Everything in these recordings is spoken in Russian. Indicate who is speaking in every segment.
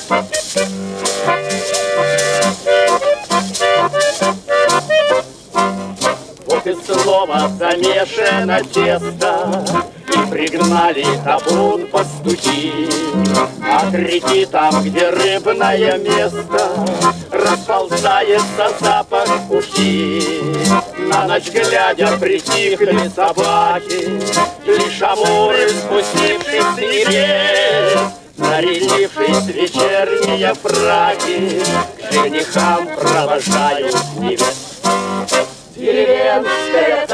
Speaker 1: Вот и снова замешано тесто, и пригнали табун пастухи. От реки там, где рыбное место, расползается запах ухи. На ночь глядя притихли собаки, лишь амуры, спустившись с небес, нарядившись в вечерние фраки, к женихам провожают невест. Деревенское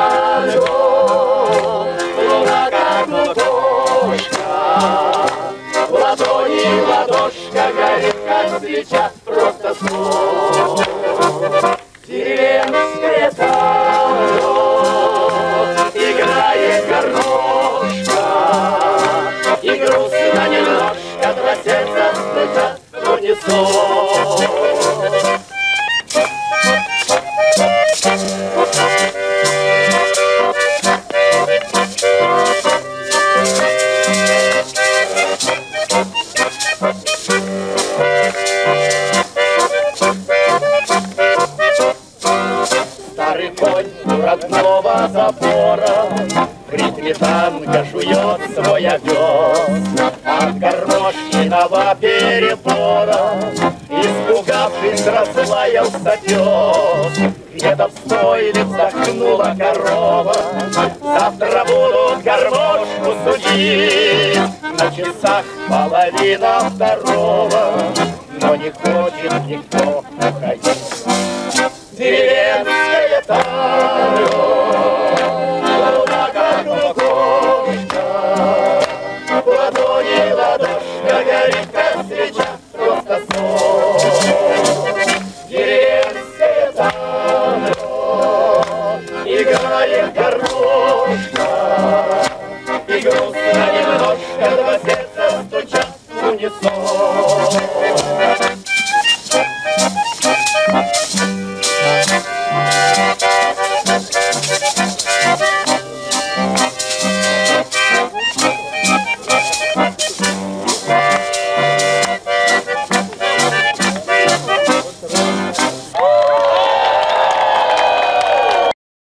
Speaker 1: танго, луна как ладошка, в ладони ладошка горит, как свеча, просто сон. Деревенское танго, играет гармошка, и грустно немножко, два сердца стучат в унисон. Старый конь у родного забора в ритме танго жует свой овес. От гармошкиного перебора, испугавшись, разлаялся пес. Где-то в стойле вздохнула корова, завтра будут гармошку судить. На часах половина второго, но не хочет никто уходить. Деревенское танго, луна как лукошка, в ладони ладошка горит, как свеча, просто сон. Деревенское танго, играет гармошка, и грустно немножко, два сердца стучат в унисон.